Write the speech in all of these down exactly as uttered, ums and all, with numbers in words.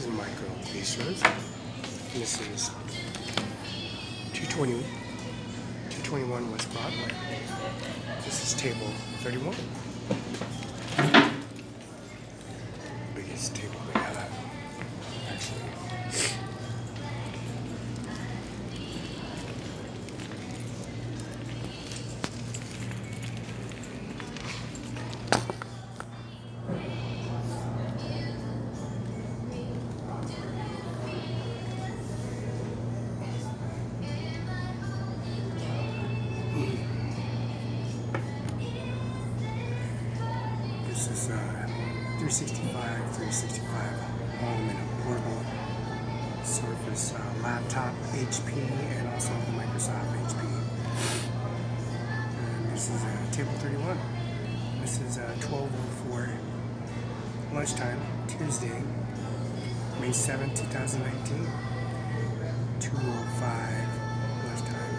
thousand micro glaciers. This is two twenty, two twenty-one West Broadway. This is table thirty-one. Biggest table they have, actually. This is uh, three sixty-five, three sixty-five home and a portable Surface uh, laptop H P and also the Microsoft H P. And this is uh, table thirty-one. This is uh, twelve oh four lunchtime, Tuesday, May seventh, two thousand nineteen. two oh five lunchtime.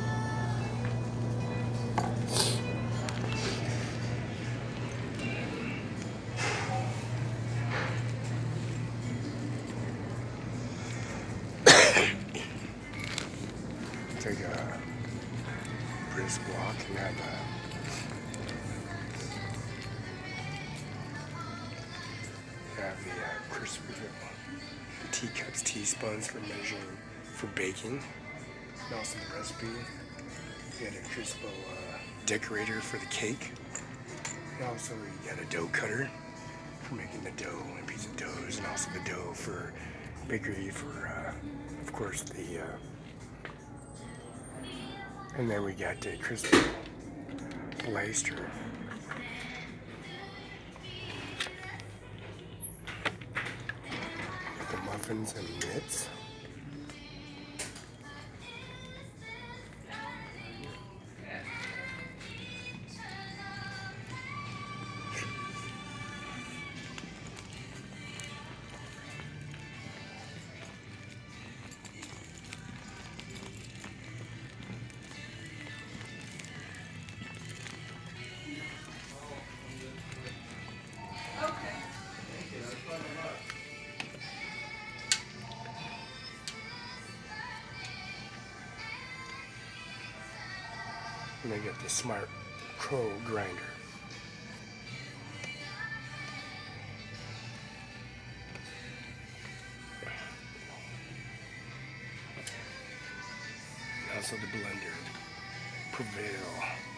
Take a brisk walk and have a have the uh, crispy teacups, teaspoons for measuring for baking, and also the recipe. You got a Crispo uh, decorator for the cake, and also you got a dough cutter for making the dough and piece of doughs, and also the dough for bakery for, uh, of course, the. Uh, And then we got the crispy blaster. Got the muffins and mitts. And they got the Smart Crow grinder. And also the blender, Prevail.